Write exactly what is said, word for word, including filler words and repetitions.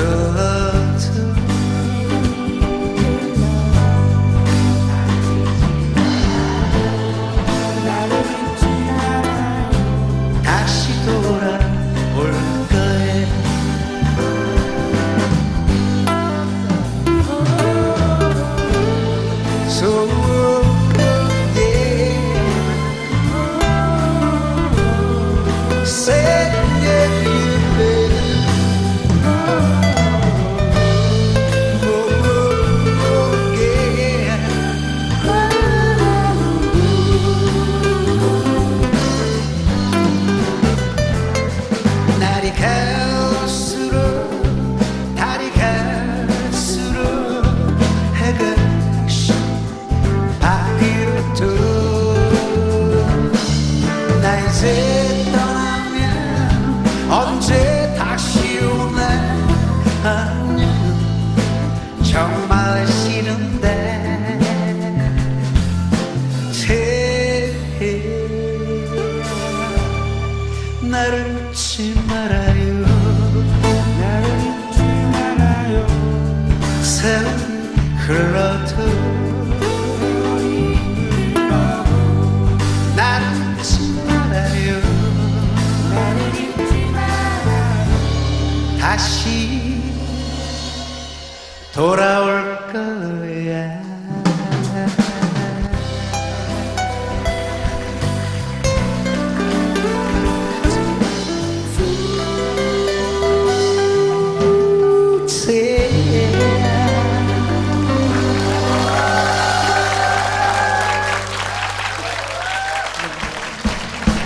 흘러도 다시 돌아올 거예요. So yeah, say yeah, baby. Oh, oh, yeah. 날이 갈수록 달이 갈수록 해가 바뀌어도 나 이제 떠나면 언제 다시 오나 아냐 정말 싫은데 나를 잊지 말아요. 나를 잊지 말아요. 세월이 흘러도 나를 잊지 말아요. 나를 잊지 말아요. 다시 돌아올 거야.